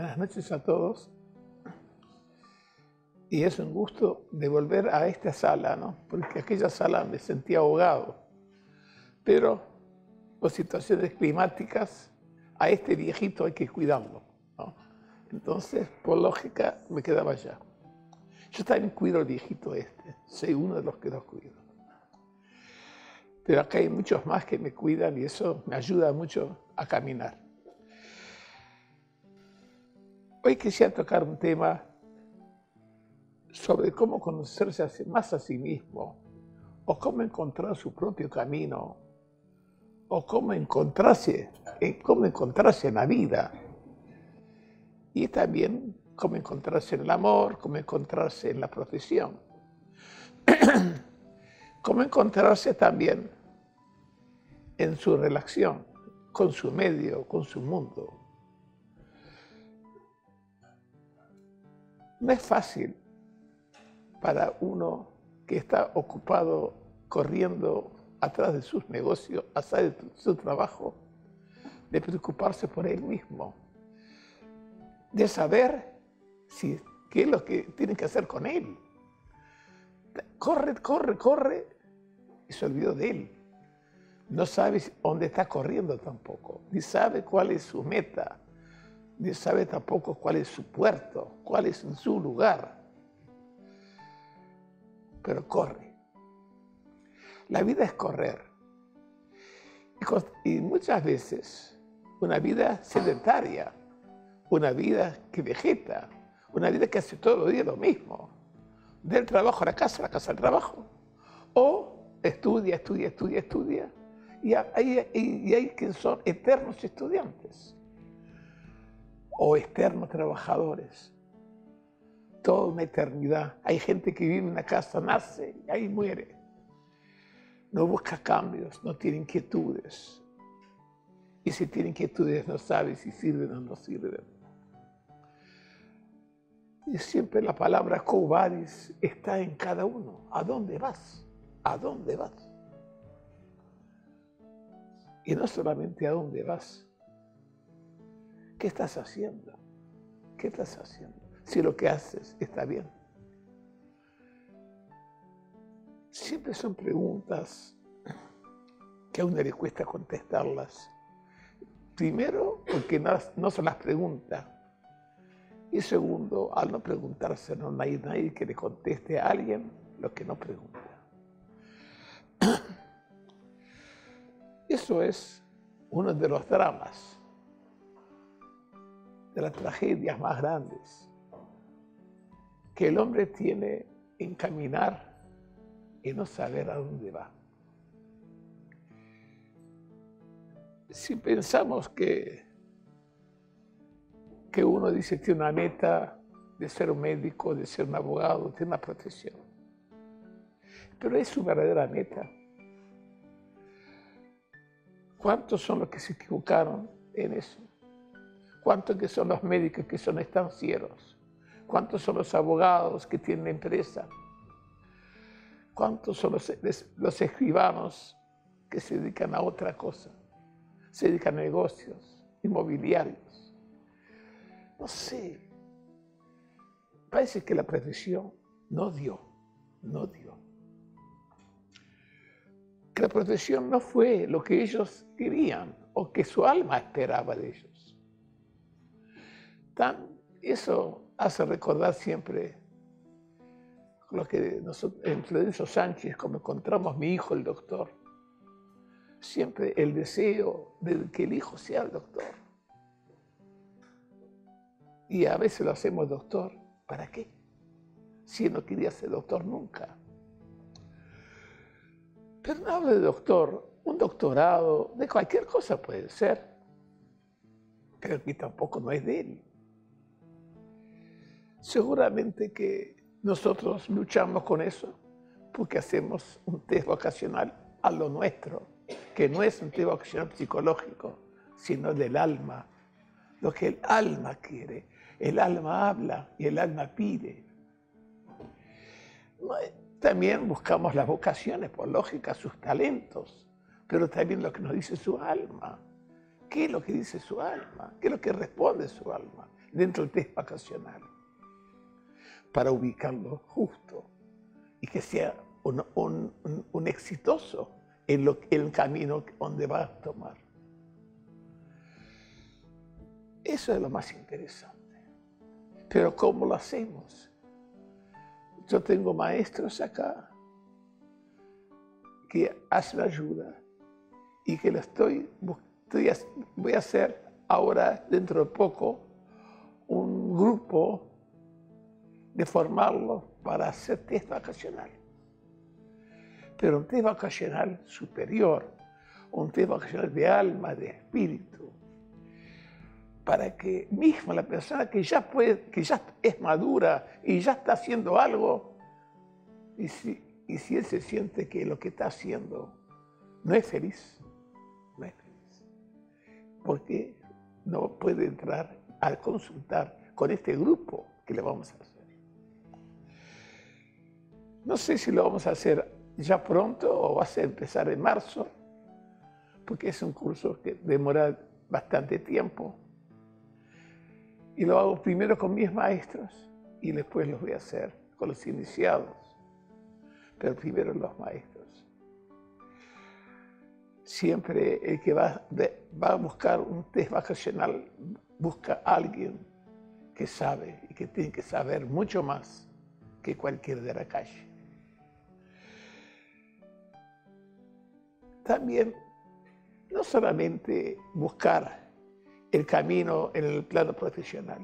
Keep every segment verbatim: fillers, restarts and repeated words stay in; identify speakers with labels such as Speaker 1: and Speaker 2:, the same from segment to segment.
Speaker 1: Buenas noches a todos. Y es un gusto de volver a esta sala, ¿no? Porque aquella sala me sentía ahogado. Pero por situaciones climáticas, a este viejito hay que cuidarlo, ¿no? Entonces, por lógica, me quedaba allá. Yo también cuido al viejito este, soy uno de los que los cuido. Pero acá hay muchos más que me cuidan y eso me ayuda mucho a caminar. Hoy quisiera tocar un tema sobre cómo conocerse más a sí mismo, o cómo encontrar su propio camino, o cómo encontrarse, cómo encontrarse en la vida. Y también cómo encontrarse en el amor, cómo encontrarse en la profesión. Cómo encontrarse también en su relación con su medio, con su mundo. No es fácil para uno que está ocupado corriendo atrás de sus negocios, atrás de su trabajo, de preocuparse por él mismo, de saber si, qué es lo que tiene que hacer con él. Corre, corre, corre y se olvidó de él. No sabe dónde está corriendo tampoco, ni sabe cuál es su meta, ni sabe tampoco cuál es su puerto, cuál es su lugar. Pero corre. La vida es correr. Y muchas veces una vida sedentaria, una vida que vegeta, una vida que hace todos los días lo mismo, del trabajo a la casa, a la casa al trabajo, o estudia, estudia, estudia, estudia, y hay, y hay quienes son eternos estudiantes, o eternos trabajadores, toda una eternidad. Hay gente que vive en una casa, nace y ahí muere. No busca cambios, no tiene inquietudes. Y si tiene inquietudes no sabe si sirven o no sirven. Y siempre la palabra quo vadis está en cada uno. ¿A dónde vas? ¿A dónde vas? Y no solamente a dónde vas. ¿Qué estás haciendo? ¿Qué estás haciendo? Si lo que haces está bien. Siempre son preguntas que a uno le cuesta contestarlas. Primero, porque no, no se las pregunta. Y segundo, al no preguntarse, no hay nadie que le conteste a alguien lo que no pregunta. Eso es uno de los dramas, de las tragedias más grandes que el hombre tiene en caminar y no saber a dónde va. Si pensamos que, que uno dice que tiene una meta de ser un médico, de ser un abogado, de una profesión, pero es su verdadera meta. ¿Cuántos son los que se equivocaron en eso? ¿Cuántos que son los médicos que son estancieros? ¿Cuántos son los abogados que tienen empresa? ¿Cuántos son los, los escribanos que se dedican a otra cosa? Se dedican a negocios inmobiliarios. No sé. Parece que la profesión no dio, no dio. Que la profesión no fue lo que ellos querían o que su alma esperaba de ellos. Tan, eso hace recordar siempre lo que nosotros, en Florencio Sánchez, como encontramos mi hijo, el doctor, siempre el deseo de que el hijo sea el doctor. Y a veces lo hacemos doctor, ¿para qué? Si él no quería ser doctor nunca. Pero no hablo de doctor, un doctorado, de cualquier cosa puede ser, pero aquí tampoco no es de él. Seguramente que nosotros luchamos con eso porque hacemos un test vocacional a lo nuestro, que no es un test vocacional psicológico, sino del alma, lo que el alma quiere. El alma habla y el alma pide. También buscamos las vocaciones, por lógica, sus talentos, pero también lo que nos dice su alma. ¿Qué es lo que dice su alma? ¿Qué es lo que responde su alma? dentro del test vacacional para ubicarlo justo y que sea un, un, un, un exitoso en, lo, en el camino donde va a tomar. Eso es lo más interesante. Pero ¿cómo lo hacemos? Yo tengo maestros acá que hacen ayuda y que lo estoy, estoy, voy a hacer ahora, dentro de poco, un grupo de formarlo para hacer test vacacional. Pero un test vacacional superior, un test vacacional de alma, de espíritu, para que mismo la persona que ya, puede, que ya es madura y ya está haciendo algo, y si, y si él se siente que lo que está haciendo no es feliz, no es feliz, porque no puede entrar a consultar con este grupo que le vamos a hacer. No sé si lo vamos a hacer ya pronto o va a empezar en marzo, porque es un curso que demora bastante tiempo. Y lo hago primero con mis maestros y después los voy a hacer con los iniciados, pero primero los maestros. Siempre el que va, de, va a buscar un test vacacional busca a alguien que sabe y que tiene que saber mucho más que cualquiera de la calle. También, no solamente buscar el camino en el plano profesional,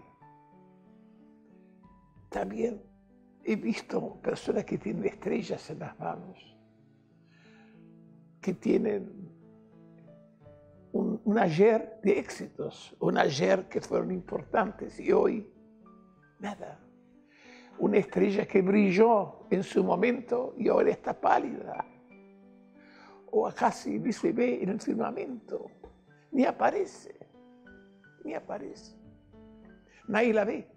Speaker 1: también he visto personas que tienen estrellas en las manos, que tienen un, un ayer de éxitos, un ayer que fueron importantes y hoy nada. Una estrella que brilló en su momento y ahora está pálida. O casi ni se ve en el firmamento, ni aparece, ni aparece. Nadie la ve.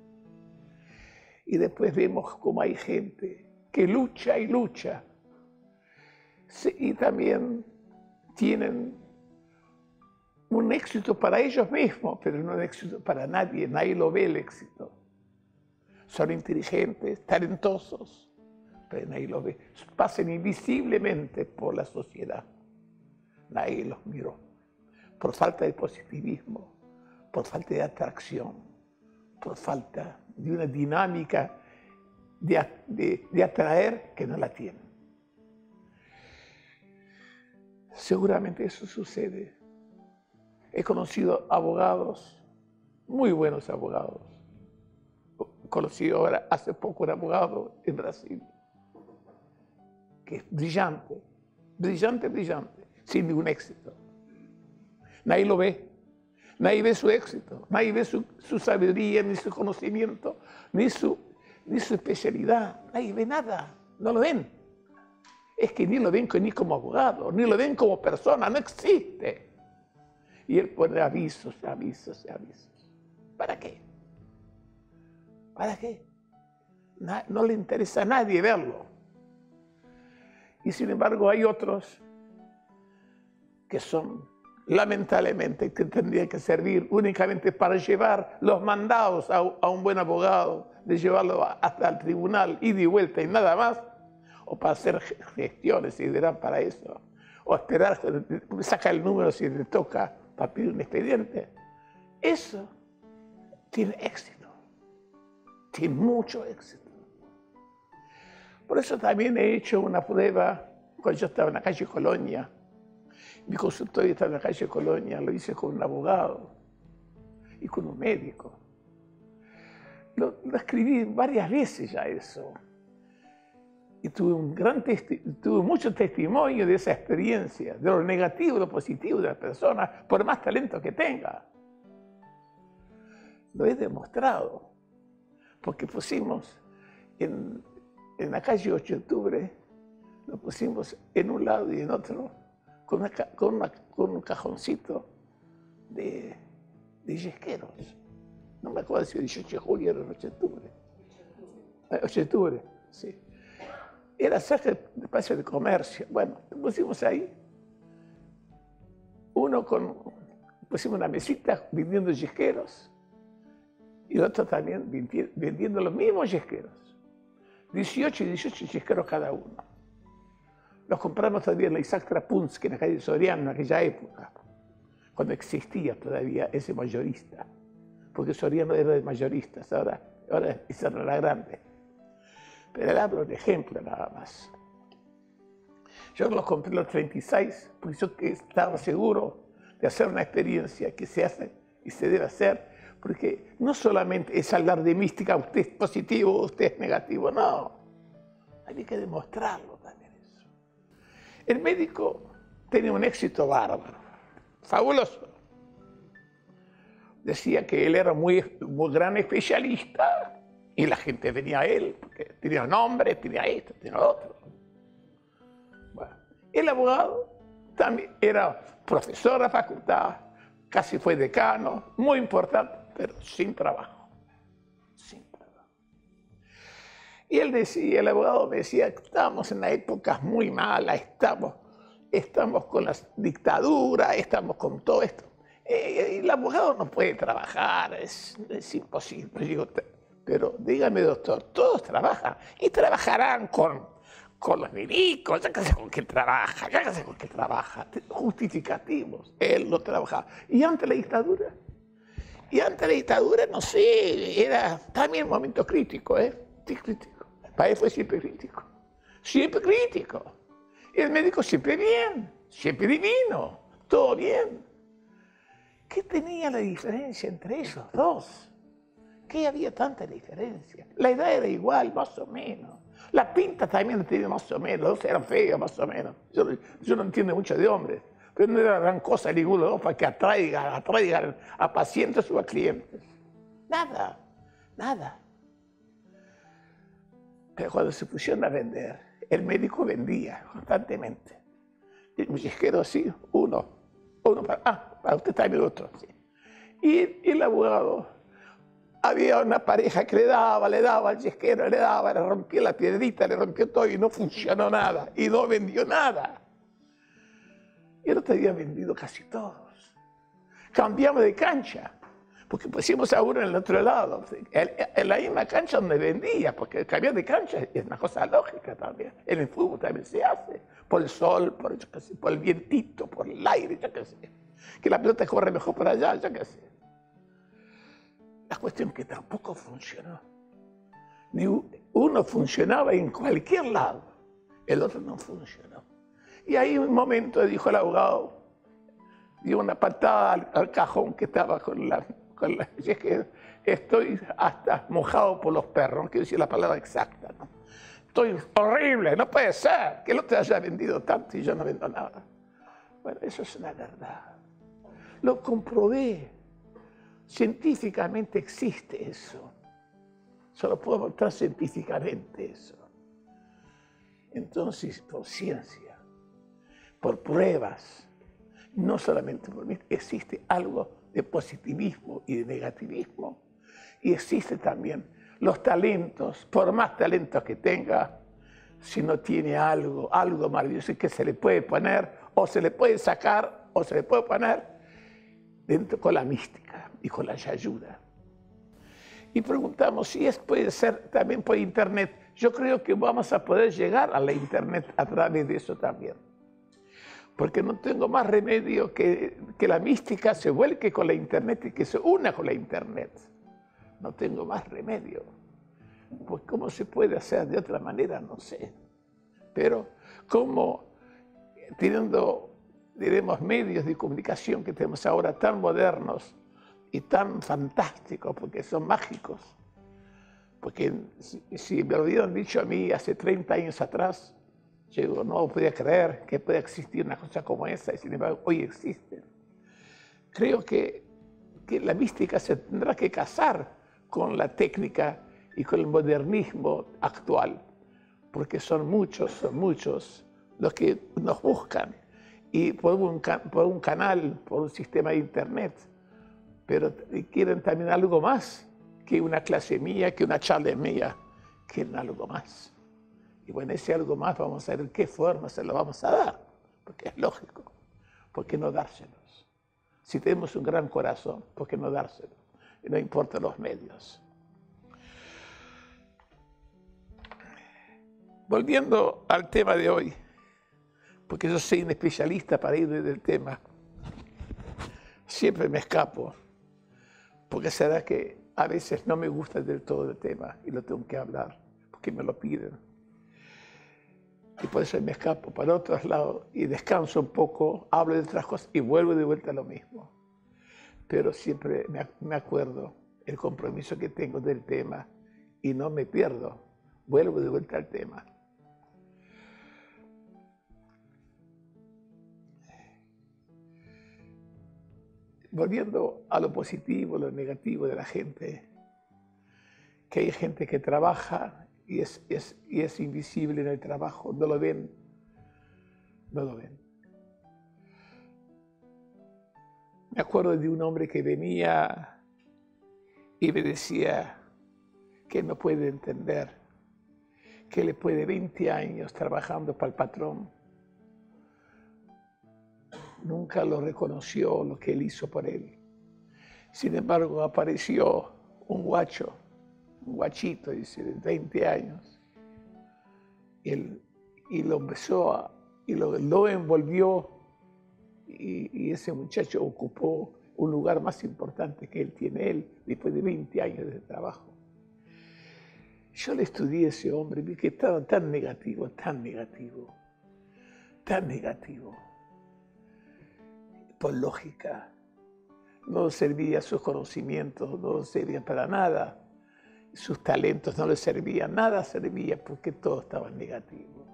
Speaker 1: Y después vemos cómo hay gente que lucha y lucha. Sí, y también tienen un éxito para ellos mismos, pero no un éxito para nadie. Nadie lo ve el éxito. Son inteligentes, talentosos, pero nadie los ve. Pasan invisiblemente por la sociedad. Nadie los miró. Por falta de positivismo, por falta de atracción, por falta de una dinámica de, de, de atraer que no la tienen. Seguramente eso sucede. He conocido abogados, muy buenos abogados. Conocí ahora hace poco un abogado en Brasil, que es brillante, brillante, brillante, sin ningún éxito. Nadie lo ve, nadie ve su éxito, nadie ve su, su sabiduría, ni su conocimiento, ni su, ni su especialidad, nadie ve nada, no lo ven. Es que ni lo ven ni como abogado, ni lo ven como persona, no existe. Y él pone avisos, avisos, avisos. ¿Para qué? ¿Para qué? No le interesa a nadie verlo. Y sin embargo hay otros que son, lamentablemente, que tendrían que servir únicamente para llevar los mandados a, a un buen abogado, de llevarlo hasta el tribunal, ida y vuelta y nada más, o para hacer gestiones si dirán para eso, o esperar, saca el número si le toca para pedir un expediente. Eso tiene éxito, tiene mucho éxito. Por eso también he hecho una prueba cuando yo estaba en la calle Colonia. Mi consultorio estaba en la calle Colonia, lo hice con un abogado y con un médico. Lo, lo escribí varias veces ya eso. Y tuve, un gran tuve mucho testimonio de esa experiencia, de lo negativo y lo positivo de la persona, por más talento que tenga. Lo he demostrado, porque pusimos en, en la calle ocho de octubre, lo pusimos en un lado y en otro, con, una, con, una, con un cajoncito de, de yesqueros. No me acuerdo si el dieciocho de julio era el ocho de octubre. ocho de octubre, sí. Era cerca del espacio de comercio. Bueno, lo pusimos ahí. Uno con, pusimos una mesita vendiendo yesqueros y otro también vendiendo los mismos yesqueros. dieciocho y dieciocho yesqueros cada uno. Los compramos todavía en la Isaac Trapunski, en la calle Soriano, en aquella época, cuando existía todavía ese mayorista, porque Soriano era de mayoristas, ahora, ahora es la grande. Pero le hablo de ejemplo nada más. Yo los compré en los treinta y seis, porque yo estaba seguro de hacer una experiencia que se hace y se debe hacer, porque no solamente es hablar de mística, usted es positivo, usted es negativo, no. Hay que demostrarlo también eso. El médico tenía un éxito bárbaro, fabuloso. Decía que él era muy, muy gran especialista y la gente venía a él, porque tenía nombre, tenía esto, tenía otro. Bueno, el abogado también era profesor de facultad, casi fue decano, muy importante, pero sin trabajo. Sin trabajo. Y él decía, el abogado me decía, estamos en épocas muy malas, estamos, estamos con la dictadura, estamos con todo esto. Eh, el abogado no puede trabajar, es, es imposible. Digo, pero dígame, doctor, todos trabajan y trabajarán con, con los milicos, ya que sé con qué trabaja, ya que sé con qué trabaja, justificativos. Él no trabajaba. ¿Y ante la dictadura? Y ante la dictadura, no sé, era también un momento crítico, ¿eh? Sí, crítico. Para él fue siempre crítico. Siempre crítico. Y el médico siempre bien, siempre divino, todo bien. ¿Qué tenía la diferencia entre esos dos? ¿Qué había tanta diferencia? La edad era igual, más o menos. La pinta también tenía más o menos, los dos eran feos, más o menos. Yo, yo no entiendo mucho de hombres, pero no era gran cosa ninguno ¿no? para que atraigan, atraigan a pacientes o a clientes. Nada, nada. Pero cuando se pusieron a vender, el médico vendía constantemente. Y un yesquero así, uno, uno para, ah, para usted también otro. Sí. Y, y el abogado, había una pareja que le daba, le daba al yesquero, le daba, le rompió la piedrita, le rompió todo y no funcionó nada, y no vendió nada. Y el otro había vendido casi todos. Cambiamos de cancha, porque pusimos a uno en el otro lado, en la misma cancha donde vendía, porque cambiar de cancha es una cosa lógica también. En el fútbol también se hace, por el sol, por, yo qué sé, por el vientito, por el aire, yo qué sé. Que la pelota corre mejor por allá, yo qué sé. La cuestión que tampoco funcionó. Ni uno funcionaba en cualquier lado, el otro no funcionó. Y ahí un momento dijo el abogado, dio una patada al, al cajón que estaba con la... Con la y es que estoy hasta mojado por los perros, no quiero decir la palabra exacta, ¿no? Estoy horrible, no puede ser que el otro haya vendido tanto y yo no vendo nada. Bueno, eso es una verdad. Lo comprobé. Científicamente existe eso. Solo puedo mostrar científicamente eso. Entonces, por ciencia, por pruebas, no solamente por mí, existe algo de positivismo y de negativismo. Y existe también los talentos, por más talentos que tenga, si no tiene algo, algo maravilloso que se le puede poner, o se le puede sacar, o se le puede poner, dentro con la mística y con la ayuda. Y preguntamos si es, puede ser también por internet. Yo creo que vamos a poder llegar a la internet a través de eso también. Porque no tengo más remedio que, que la mística se vuelque con la internet y que se una con la internet. No tengo más remedio. Pues cómo se puede hacer de otra manera, no sé. Pero como teniendo, diremos, medios de comunicación que tenemos ahora tan modernos y tan fantásticos, porque son mágicos. Porque si, si me lo hubieran dicho a mí hace treinta años atrás, yo no podía creer que pueda existir una cosa como esa, y sin embargo hoy existe. Creo que, que la mística se tendrá que casar con la técnica y con el modernismo actual, porque son muchos, son muchos los que nos buscan, y por un, por un canal, por un sistema de internet, pero quieren también algo más que una clase mía, que una charla mía, quieren algo más. Y bueno, ese algo más vamos a ver qué forma se lo vamos a dar, porque es lógico. ¿Por qué no dárselos? Si tenemos un gran corazón, ¿por qué no dárselo? y no importan los medios. Volviendo al tema de hoy, porque yo soy un especialista para ir del tema, siempre me escapo, porque será que a veces no me gusta del todo el tema y lo tengo que hablar, porque me lo piden. Y por eso me escapo para otros lados y descanso un poco, hablo de otras cosas y vuelvo de vuelta a lo mismo. Pero siempre me acuerdo el compromiso que tengo del tema y no me pierdo, vuelvo de vuelta al tema. Volviendo a lo positivo, lo negativo de la gente, que hay gente que trabaja y es, es, y es invisible en el trabajo, no lo ven, no lo ven. Me acuerdo de un hombre que venía y me decía que no puede entender, que él después de veinte años trabajando para el patrón, nunca lo reconoció lo que él hizo por él. Sin embargo, apareció un guacho, un guachito, dice, de veinte años. Y, él, y lo empezó a, y lo, lo envolvió y, y ese muchacho ocupó un lugar más importante que él tiene él después de veinte años de trabajo. Yo le estudié a ese hombre, vi que estaba tan negativo, tan negativo, tan negativo. Por lógica, no servía sus conocimientos, no servían para nada, sus talentos no le servían, nada servía porque todo estaba negativo.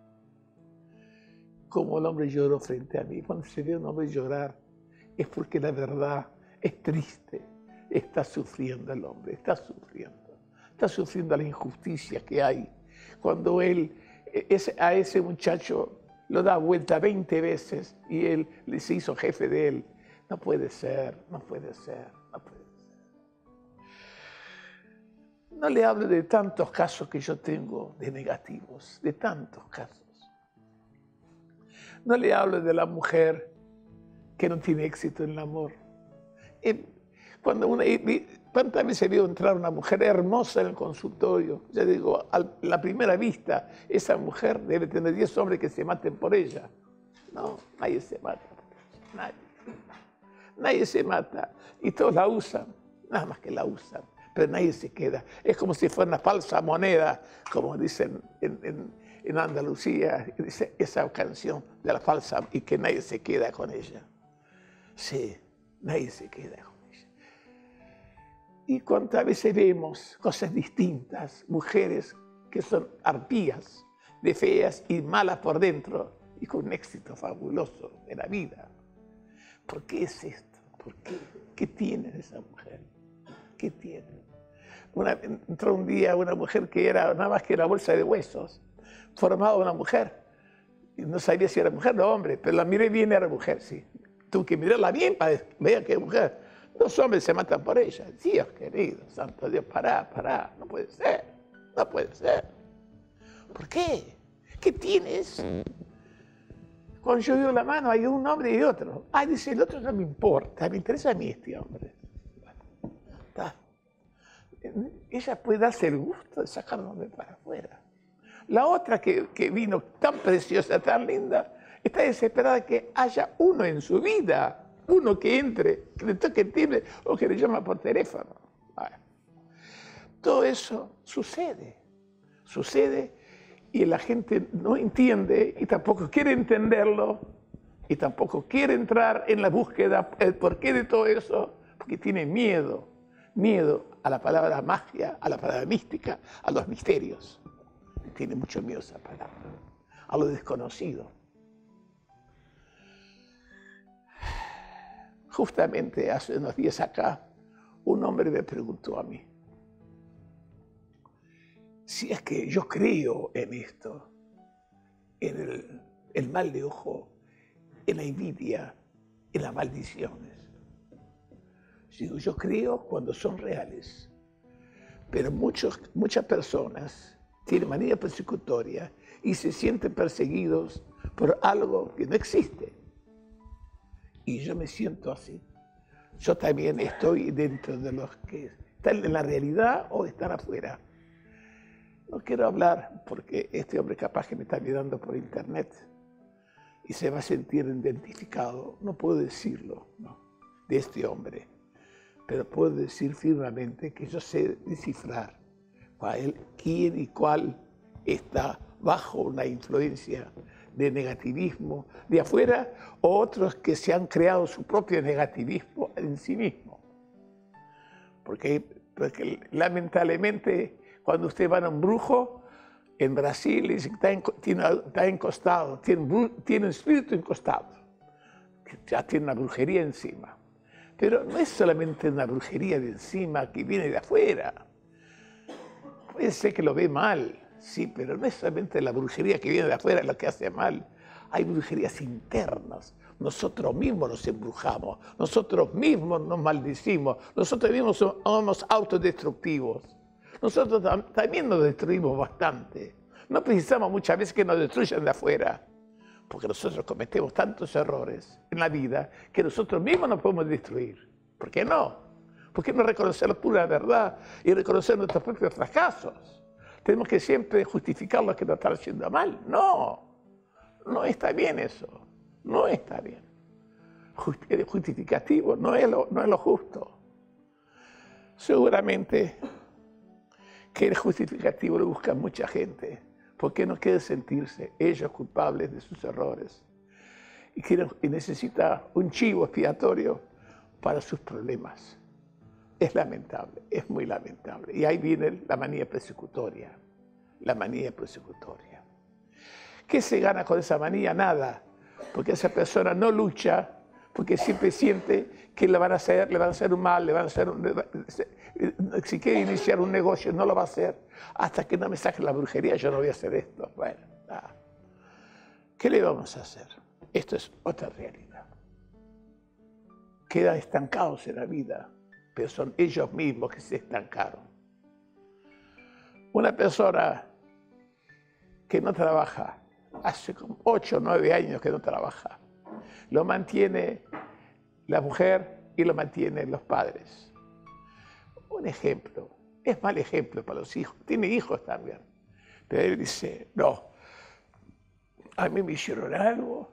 Speaker 1: Como el hombre lloró frente a mí, cuando se ve a un hombre llorar es porque la verdad es triste, está sufriendo el hombre, está sufriendo, está sufriendo la injusticia que hay. Cuando él, ese, a ese muchacho lo da vuelta veinte veces y él se hizo jefe de él. No puede ser, no puede ser, no puede ser. No le hablo de tantos casos que yo tengo de negativos, de tantos casos. No le hablo de la mujer que no tiene éxito en el amor. Cuando una, ¿Cuántas veces veo entrar una mujer hermosa en el consultorio? Ya digo, a la primera vista, esa mujer debe tener diez hombres que se maten por ella. No, nadie se mata por ella, nadie. Nadie se mata y todos la usan, nada más que la usan, pero nadie se queda. Es como si fuera una falsa moneda, como dicen en, en, en Andalucía, dice esa canción de la falsa y que nadie se queda con ella. Sí, nadie se queda con ella. Y cuántas veces vemos cosas distintas, mujeres que son arpías, de feas y malas por dentro, y con un éxito fabuloso de la vida. ¿Por qué es esto? ¿Por qué? ¿Qué tiene esa mujer? ¿Qué tiene? Una, entró un día una mujer que era nada más que una bolsa de huesos, formada una mujer. Y no sabía si era mujer o hombre, pero la miré bien, era mujer, sí. Tuve que mirarla bien para ver que es mujer. Dos hombres se matan por ella. Dios querido, santo Dios, pará, pará, no puede ser, no puede ser. ¿Por qué? ¿Qué tienes? Cuando yo veo la mano hay un hombre y otro. Ah, dice, el otro no me importa, me interesa a mí este hombre. Bueno, está. Ella puede darse el gusto de sacarnos de para afuera. La otra que, que vino tan preciosa, tan linda, está desesperada que haya uno en su vida. Uno que entre, que le toque el timbre o que le llama por teléfono. Bueno, todo eso sucede, sucede y la gente no entiende y tampoco quiere entenderlo y tampoco quiere entrar en la búsqueda, el porqué de todo eso, porque tiene miedo, miedo a la palabra magia, a la palabra mística, a los misterios. Tiene mucho miedo a esa palabra, a lo desconocido. Justamente hace unos días acá, un hombre me preguntó a mí, si es que yo creo en esto, en el, el mal de ojo, en la envidia, en las maldiciones. Digo, yo creo cuando son reales, pero muchos, muchas personas tienen manía persecutoria y se sienten perseguidos por algo que no existe. Y yo me siento así. Yo también estoy dentro de los que están en la realidad o están afuera. No quiero hablar porque este hombre capaz que me está mirando por internet y se va a sentir identificado. No puedo decirlo, ¿no?, de este hombre, pero puedo decir firmemente que yo sé descifrar cuál, quién y cuál está bajo una influencia de negativismo de afuera, o otros que se han creado su propio negativismo en sí mismo. Porque, porque lamentablemente cuando usted va a un brujo en Brasil, dice que está, en, tiene, está encostado, tiene, tiene un espíritu encostado, que ya tiene una brujería encima. Pero no es solamente una brujería de encima que viene de afuera. Puede ser que lo ve mal, sí, pero no es solamente la brujería que viene de afuera lo que hace mal. Hay brujerías internas. Nosotros mismos nos embrujamos, nosotros mismos nos maldecimos, nosotros mismos somos autodestructivos. Nosotros tam también nos destruimos bastante. No precisamos muchas veces que nos destruyan de afuera, porque nosotros cometemos tantos errores en la vida que nosotros mismos nos podemos destruir. ¿Por qué no? ¿Por qué no reconocer la pura verdad y reconocer nuestros propios fracasos? Tenemos que siempre justificar lo que nos está haciendo mal. No, no está bien eso. No está bien. El justificativo no es lo, no es lo justo. Seguramente que el justificativo lo busca mucha gente, porque no quiere sentirse ellos culpables de sus errores y, quieren, y necesita un chivo expiatorio para sus problemas. Es lamentable, es muy lamentable. Y ahí viene la manía persecutoria, la manía persecutoria. ¿Qué se gana con esa manía? Nada, porque esa persona no lucha, porque siempre siente que le van a hacer, le van a hacer un mal, le van a hacer un, si quiere iniciar un negocio no lo va a hacer, hasta que no me saque la brujería yo no voy a hacer esto. Bueno, nada. ¿Qué le vamos a hacer? Esto es otra realidad. Quedan estancados en la vida, pero son ellos mismos que se estancaron. Una persona que no trabaja, hace como ocho o nueve años que no trabaja, lo mantiene la mujer y lo mantienen los padres. Un ejemplo, es mal ejemplo para los hijos, tiene hijos también, pero él dice, no, a mí me hicieron algo,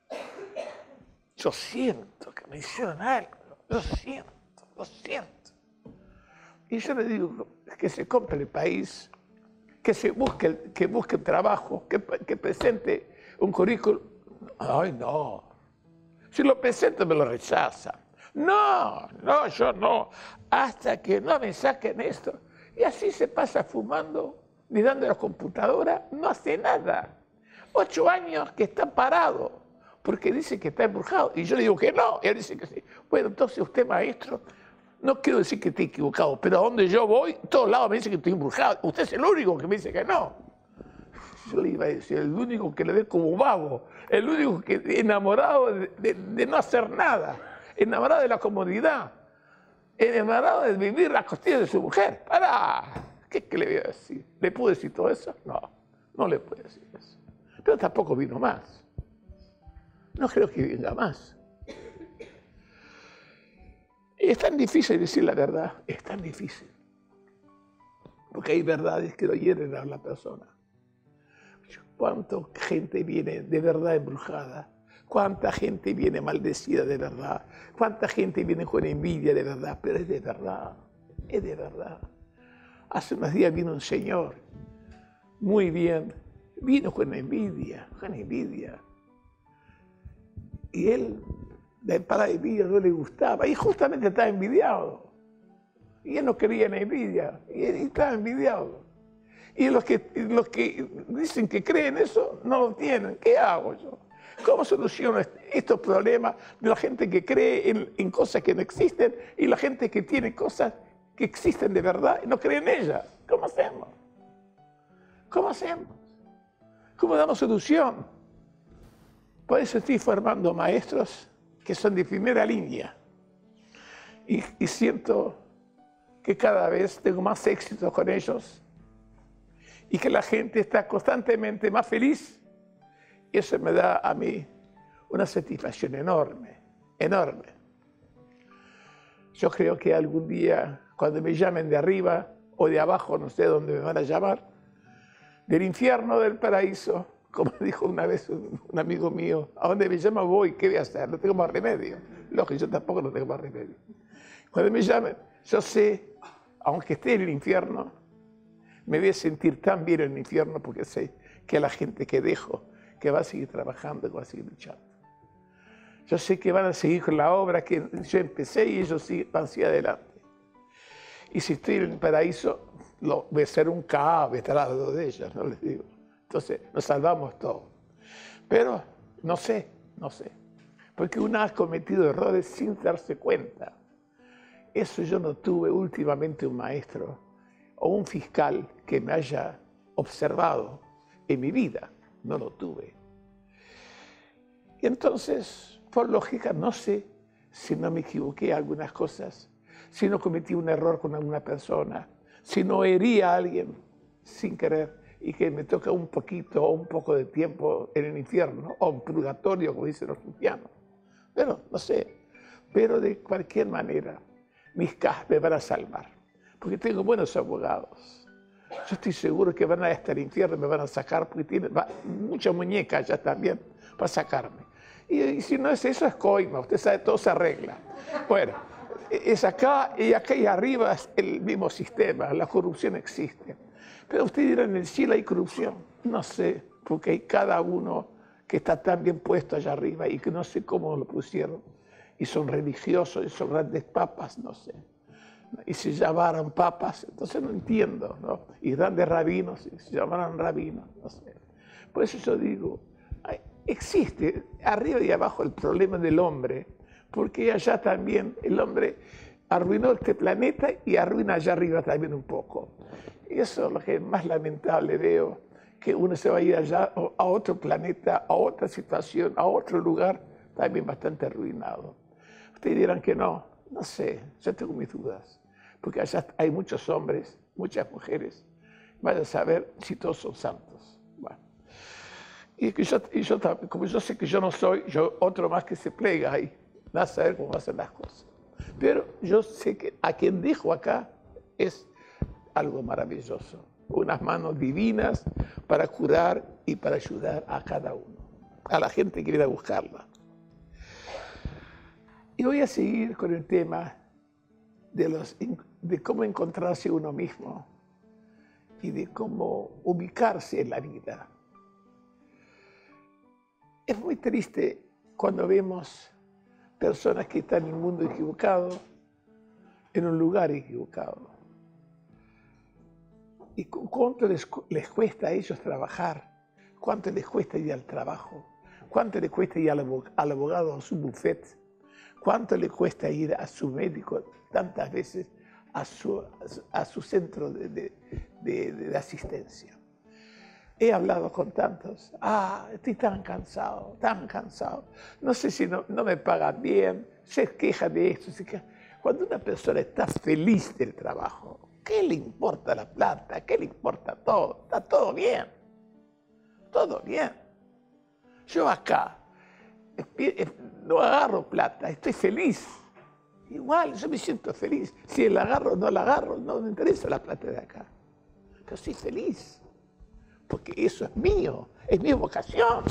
Speaker 1: yo siento que me hicieron algo, lo siento, lo siento. Y yo le digo que se compre el país, que se busque, que busque trabajo, que, que presente un currículum. Ay, no. Si lo presento me lo rechazan. No, no, yo no. Hasta que no me saquen esto. Y así se pasa fumando, mirando la computadora, no hace nada. Ocho años que está parado, porque dice que está embrujado. Y yo le digo que no, y él dice que sí. Bueno, entonces usted, maestro, no quiero decir que esté equivocado, pero a donde yo voy, todos lados me dicen que estoy embrujado. Usted es el único que me dice que no. Yo le iba a decir, el único que le ve como vago, el único que enamorado de, de, de no hacer nada, enamorado de la comodidad, enamorado de vivir las costillas de su mujer. ¡Para! ¿Qué, qué le voy a decir? ¿Le puedo decir todo eso? No, no le puedo decir eso. Pero tampoco vino más. No creo que venga más. Es tan difícil decir la verdad, es tan difícil. Porque hay verdades que lo hieren a la persona. ¿Cuánta gente viene de verdad embrujada? ¿Cuánta gente viene maldecida de verdad? ¿Cuánta gente viene con envidia de verdad? Pero es de verdad, es de verdad. Hace unos días vino un señor, muy bien, vino con envidia, con envidia. Y él, la empanada de envidia no le gustaba, y justamente estaba envidiado. Y él no quería en envidia, y él estaba envidiado. Y los que, los que dicen que creen eso, no lo tienen. ¿Qué hago yo? ¿Cómo soluciono estos problemas de la gente que cree en, en cosas que no existen y la gente que tiene cosas que existen de verdad y no cree en ellas? ¿Cómo hacemos? ¿Cómo hacemos? ¿Cómo damos solución? Por eso estoy formando maestros que son de primera línea. Y, y siento que cada vez tengo más éxito con ellos y que la gente está constantemente más feliz. Y eso me da a mí una satisfacción enorme, enorme. Yo creo que algún día, cuando me llamen de arriba o de abajo, no sé dónde me van a llamar, del infierno o del paraíso, como dijo una vez un, un amigo mío, a donde me llama voy, ¿qué voy a hacer? No tengo más remedio. Lógico, yo tampoco no tengo más remedio. Cuando me llamen, yo sé, aunque esté en el infierno, me voy a sentir tan bien en el infierno porque sé que la gente que dejo, que va a seguir trabajando, que va a seguir luchando. Yo sé que van a seguir con la obra que yo empecé y ellos van hacia adelante. Y si estoy en el paraíso, lo, voy a ser un cabe al lado de ellos, no les digo. Entonces, nos salvamos todos. Pero no sé, no sé. Porque uno ha cometido errores sin darse cuenta. Eso yo no tuve últimamente un maestro o un fiscal que me haya observado en mi vida. No lo tuve. Y entonces, por lógica, no sé si no me equivoqué en algunas cosas, si no cometí un error con alguna persona, si no herí a alguien sin querer y que me toca un poquito o un poco de tiempo en el infierno o en purgatorio, como dicen los cristianos. Pero no sé, pero de cualquier manera mis cajas me van a salvar, porque tengo buenos abogados. Yo estoy seguro que van a estar al infierno y me van a sacar, porque tienen muchas muñecas ya también para sacarme. Y, y si no es eso, es coima, usted sabe, todo se arregla. Bueno, es acá y acá y arriba es el mismo sistema, la corrupción existe. Pero usted dirá, en el cielo hay corrupción. No sé, porque hay cada uno que está tan bien puesto allá arriba y que no sé cómo lo pusieron. Y son religiosos, y son grandes papas, no sé. Y se llamaran papas, entonces no entiendo, ¿no? Y grandes rabinos, y se llamaran rabinos, no sé. Por eso yo digo, existe arriba y abajo el problema del hombre, porque allá también el hombre arruinó este planeta y arruina allá arriba también un poco. Y eso es lo que más lamentable veo, que uno se va a ir allá a otro planeta, a otra situación, a otro lugar, también bastante arruinado. Ustedes dirán que no, no sé, yo tengo mis dudas, porque allá hay muchos hombres, muchas mujeres, vaya a saber si todos son santos. Bueno. Y, que yo, y yo, como yo sé que yo no soy, yo otro más que se plega ahí, va a saber cómo hacen las cosas. Pero yo sé que a quien dejo acá es algo maravilloso, unas manos divinas para curar y para ayudar a cada uno, a la gente que viene a buscarla. Y voy a seguir con el tema de, los, de cómo encontrarse uno mismo y de cómo ubicarse en la vida. Es muy triste cuando vemos personas que están en un mundo equivocado, en un lugar equivocado. ¿Y cuánto les, les cuesta a ellos trabajar? ¿Cuánto les cuesta ir al trabajo? ¿Cuánto les cuesta ir al, al abogado a su buffet? ¿Cuánto le cuesta ir a su médico tantas veces a su, a su centro de, de, de, de asistencia? He hablado con tantos. Ah, estoy tan cansado, tan cansado. No sé si no, no me pagan bien, se queja de esto, se queja. Cuando una persona está feliz del trabajo, ¿qué le importa la plata? ¿Qué le importa todo? Está todo bien. Todo bien. Yo acá no agarro plata, estoy feliz. Igual, yo me siento feliz. Si la agarro o no la agarro, no me interesa la plata de acá. Pero estoy feliz, porque eso es mío, es mi vocación.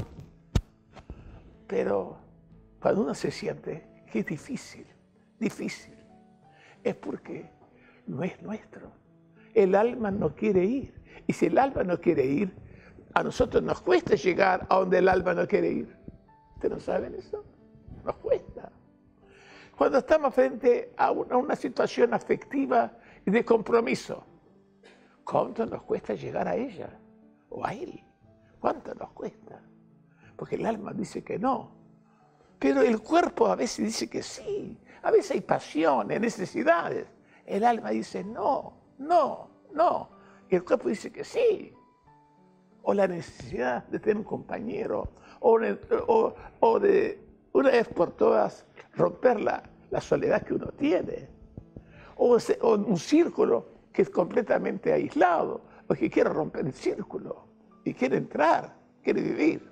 Speaker 1: Pero cuando uno se siente que es difícil, difícil, es porque no es nuestro. El alma no quiere ir. Y si el alma no quiere ir, a nosotros nos cuesta llegar a donde el alma no quiere ir. ¿Ustedes no saben eso? Nos cuesta. Cuando estamos frente a una, a una situación afectiva y de compromiso, ¿cuánto nos cuesta llegar a ella o a él? ¿Cuánto nos cuesta? Porque el alma dice que no. Pero el cuerpo a veces dice que sí. A veces hay pasiones, necesidades. El alma dice no, no, no. Y el cuerpo dice que sí. O la necesidad de tener un compañero, o, o, o de una vez por todas romper la, la soledad que uno tiene, o, se, o un círculo que es completamente aislado, o que quiere romper el círculo y quiere entrar, quiere vivir.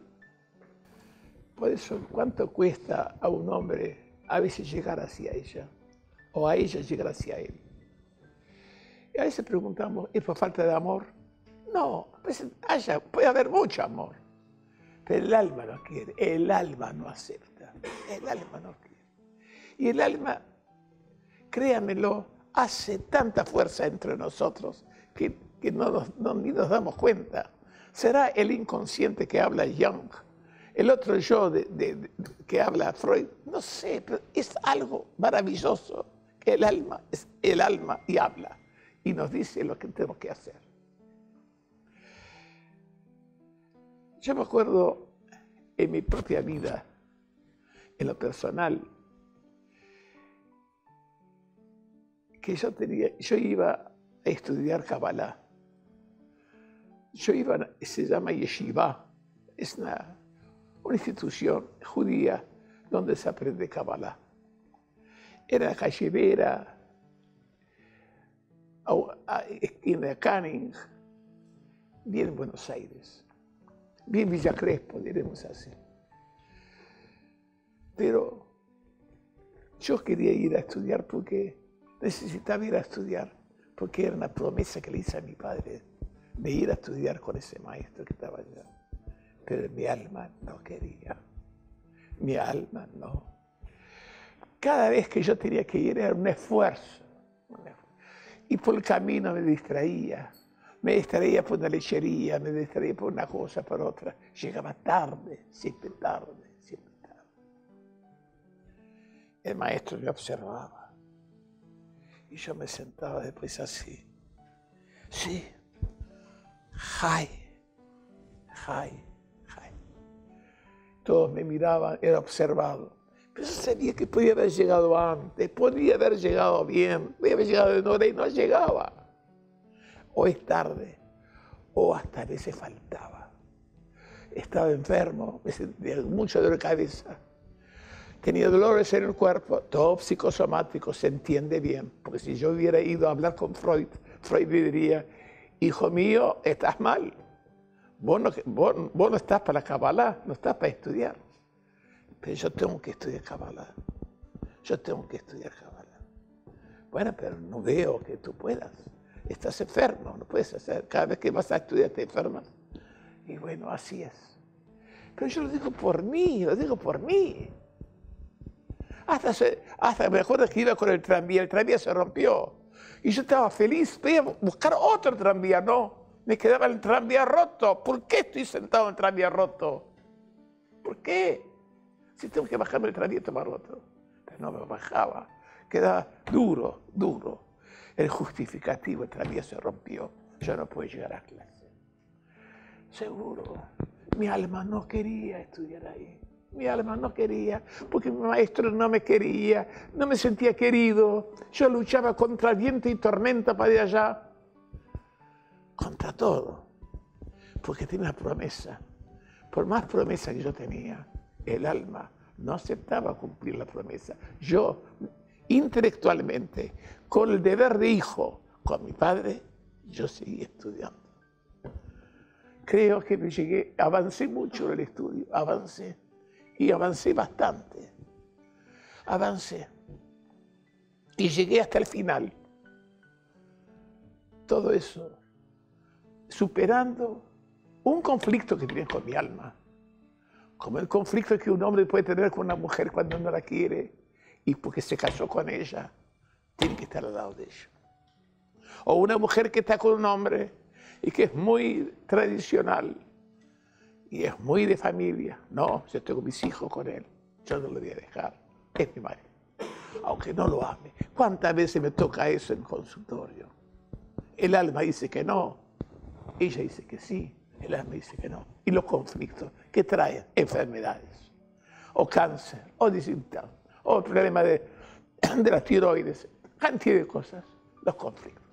Speaker 1: Por eso, ¿cuánto cuesta a un hombre a veces llegar hacia ella? o a ella llegar hacia Él. Y a veces preguntamos, ¿es por falta de amor? No, pues haya, puede haber mucho amor, pero el alma no quiere, el alma no acepta, el alma no quiere. Y el alma, créanmelo, hace tanta fuerza entre nosotros que, que no, nos, no ni nos damos cuenta. Será el inconsciente que habla Jung, el otro yo de, de, de, que habla Freud, no sé, pero es algo maravilloso que el alma es el alma y habla y nos dice lo que tenemos que hacer. Yo me acuerdo en mi propia vida, en lo personal, que yo, tenía, yo iba a estudiar Kabbalah. Yo iba, se llama Yeshiva, es una, una institución judía donde se aprende Kabbalah. Era en la calle Vera, esquina de Canning, bien en Buenos Aires, bien Villa Crespo, diremos así. Pero yo quería ir a estudiar porque necesitaba ir a estudiar, porque era una promesa que le hice a mi padre de ir a estudiar con ese maestro que estaba allá. Pero mi alma no quería, mi alma no. Cada vez que yo tenía que ir era un esfuerzo, un esfuerzo. Y por el camino me distraía, me distraía por una lechería, me distraía por una cosa, por otra. Llegaba tarde, siempre tarde, siempre tarde. El maestro me observaba y yo me sentaba después así. Sí, Jai, Jai, Jai. Todos me miraban, era observado. Pero yo sabía que podía haber llegado antes, podía haber llegado bien, podía haber llegado de hora y no llegaba. O es tarde, o hasta a veces faltaba. Estaba enfermo, me sentía mucho dolor de cabeza. Tenía dolores en el cuerpo, todo psicosomático, se entiende bien. Porque si yo hubiera ido a hablar con Freud, Freud me diría, hijo mío, estás mal. Vos no, vos, vos no estás para la Kabbalah, no estás para estudiar. Pero yo tengo que estudiar Kabbalah. Yo tengo que estudiar Kabbalah. Bueno, pero no veo que tú puedas. Estás enfermo, no puedes hacer. Cada vez que vas a estudiar te enfermas. Y bueno, así es. Pero yo lo digo por mí, lo digo por mí. Hasta, se, hasta me acuerdo que iba con el tranvía, el tranvía se rompió. Y yo estaba feliz, voy a buscar otro tranvía. No, me quedaba el tranvía roto. ¿Por qué estoy sentado en el tranvía roto? ¿Por qué? Si tengo que bajarme el tranvía, tomar otro. Pero no me bajaba, quedaba duro, duro. El justificativo, el tranvía se rompió. Yo no puedo llegar a clase. Seguro, mi alma no quería estudiar ahí. Mi alma no quería, porque mi maestro no me quería, no me sentía querido. Yo luchaba contra viento y tormenta para ir allá. Contra todo. Porque tenía una promesa. Por más promesa que yo tenía, el alma no aceptaba cumplir la promesa. Yo, intelectualmente, con el deber de hijo, con mi padre, yo seguí estudiando. Creo que me llegué, avancé mucho en el estudio, avancé. Y avancé bastante. Avancé. Y llegué hasta el final. Todo eso superando un conflicto que tenía con mi alma. Como el conflicto que un hombre puede tener con una mujer cuando no la quiere y porque se casó con ella, tiene que estar al lado de ella. O una mujer que está con un hombre y que es muy tradicional y es muy de familia. No, yo tengo mis hijos con él, yo no lo voy a dejar, es mi marido, aunque no lo ame. ¿Cuántas veces me toca eso en consultorio? El alma dice que no, ella dice que sí, el alma dice que no. Y los conflictos que traen enfermedades, o cáncer, o disinterno, o problema de, de las tiroides, cantidad de cosas, los conflictos.